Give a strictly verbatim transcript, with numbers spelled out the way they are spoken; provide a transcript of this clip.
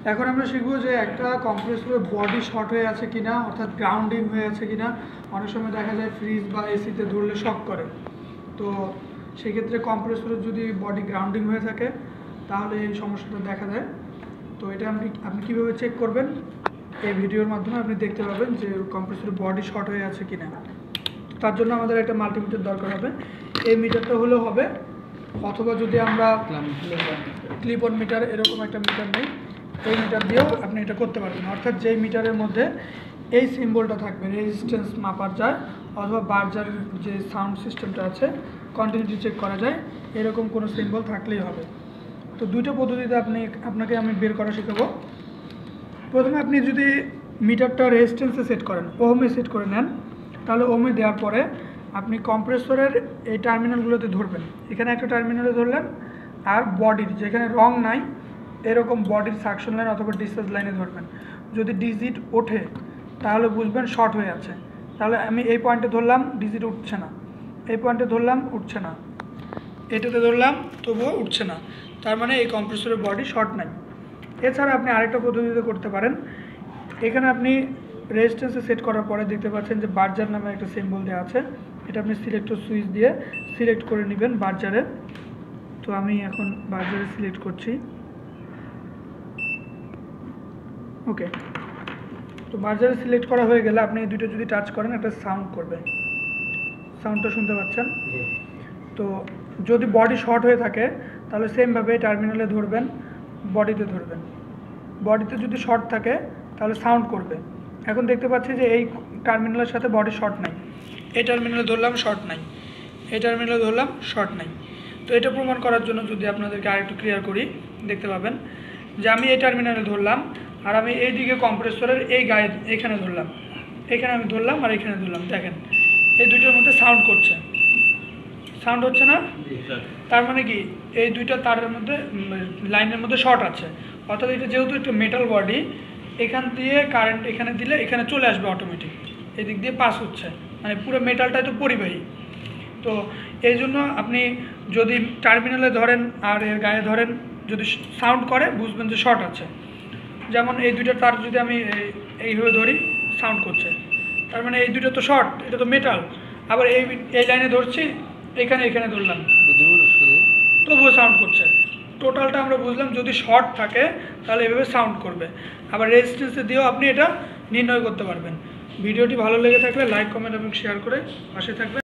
এখন আমরা শিখবো যে একটা কম্প্রেসরের বডি শর্ট হয়ে আছে কিনা, অর্থাৎ গ্রাউন্ডিং হয়ে আছে কিনা। অনেক সময় দেখা যায় ফ্রিজ বা এসিতে ধরলে শক করে, তো সেক্ষেত্রে কম্প্রেসরের যদি বডি গ্রাউন্ডিং হয়ে থাকে তাহলে এই সমস্যাটা দেখা দেয়। তো এটা আপনি আপনি কীভাবে চেক করবেন, এই ভিডিওর মাধ্যমে আপনি দেখতে পাবেন যে কম্প্রেসরের বডি শর্ট হয়ে আছে কিনা। তার জন্য আমাদের একটা মাল্টিমিটার দরকার হবে। এই মিটারটা হলেও হবে, অথবা যদি আমরা ক্লিপ অন মিটার এরকম একটা মিটার নেই, এই মিটার দিয়েও আপনি এটা করতে পারবেন। অর্থাৎ যেই মিটারের মধ্যে এই সিম্বলটা থাকবে, রেজিস্ট্যান্স মাপার যায় অথবা বার্জার যে সাউন্ড সিস্টেমটা আছে কন্টিনিউটি চেক করা যায়, এরকম কোনো সিম্বল থাকলেই হবে। তো দুইটা পদ্ধতিতে আপনি আপনাকে আমি বের করা শেখাবো। প্রথমে আপনি যদি মিটারটা রেজিস্ট্যান্সে সেট করেন, ওহমে সেট করে নেন, তাহলে ওহমে দেওয়ার পরে আপনি কম্প্রেসরের এই টার্মিনালগুলোতে ধরবেন। এখানে একটা টার্মিনালে ধরলেন, আর বডির যেখানে রং নাই এরকম বডির সাকশন লাইন অথবা ডিসচার্জ লাইনে ধরবেন। যদি ডিজিট ওঠে তাহলে বুঝবেন শর্ট হয়ে আছে। তাহলে আমি এই পয়েন্টে ধরলাম, ডিজিট উঠছে না, এই পয়েন্টে ধরলাম, উঠছে না, এটাতে ধরলাম, তবুও উঠছে না, তার মানে এই কম্প্রেসরের বডি শর্ট নাই। এছাড়া আপনি আরেকটা পদ্ধতিতে করতে পারেন। এখানে আপনি রেজিস্ট্যান্সে সেট করার পরে দেখতে পাচ্ছেন যে বার্জার নামে একটা সিম্বল দেওয়া আছে, এটা আপনি সিলেক্টর সুইচ দিয়ে সিলেক্ট করে নেবেন বার্জারে। তো আমি এখন বার্জারে সিলেক্ট করছি, ওকে। তো বার্জারে সিলেক্ট করা হয়ে গেলে আপনি এই দুটো যদি টাচ করেন একটা সাউন্ড করবে, সাউন্ডটা শুনতে পাচ্ছেন। তো যদি বডি শর্ট হয়ে থাকে তাহলে সেমভাবে টার্মিনালে ধরবেন, বডিতে ধরবেন। বডিতে যদি শর্ট থাকে তাহলে সাউন্ড করবে। এখন দেখতে পাচ্ছি যে এই টার্মিনালের সাথে বডি শর্ট নাই, এই টার্মিনালে ধরলাম শর্ট নাই, এই টার্মিনালে ধরলাম শর্ট নাই। তো এটা প্রমাণ করার জন্য যদি আপনাদেরকে আরেকটু ক্লিয়ার করি, দেখতে পাবেন যে আমি এই টার্মিনালে ধরলাম আর আমি এই দিকে কম্প্রেসরের এই গায়ে এখানে ধরলাম, এখানে আমি ধরলাম আর এখানে ধরলাম, দেখেন এই দুইটার মধ্যে সাউন্ড করছে, সাউন্ড হচ্ছে না? তার মানে কি এই দুইটা তারের মধ্যে লাইনের মধ্যে শর্ট আছে। অর্থাৎ এটা যেহেতু একটা মেটাল বডি, এখান দিয়ে কারেন্ট এখানে দিলে এখানে চলে আসবে অটোমেটিক, এদিক দিয়ে পাস হচ্ছে, মানে পুরো মেটালটাই তো পরিবাহী। তো এই জন্য আপনি যদি টার্মিনালে ধরেন আর এর গায়ে ধরেন, যদি সাউন্ড করে বুঝবেন যে শর্ট আছে। যেমন এই দুইটা তার যদি আমি এইভাবে ধরি, সাউন্ড করছে, তার মানে এই দুটো তো শর্ট, এটা তো মেটাল। আবার এই এই লাইনে ধরছি, এখানে এখানে ধরলাম, তবুও সাউন্ড করছে। টোটালটা আমরা বুঝলাম যদি শর্ট থাকে তাহলে এভাবে সাউন্ড করবে। আবার রেজিস্ট্যান্সে দিয়েও আপনি এটা নির্ণয় করতে পারবেন। ভিডিওটি ভালো লেগে থাকলে লাইক, কমেন্ট এবং শেয়ার করে পাশে থাকবেন।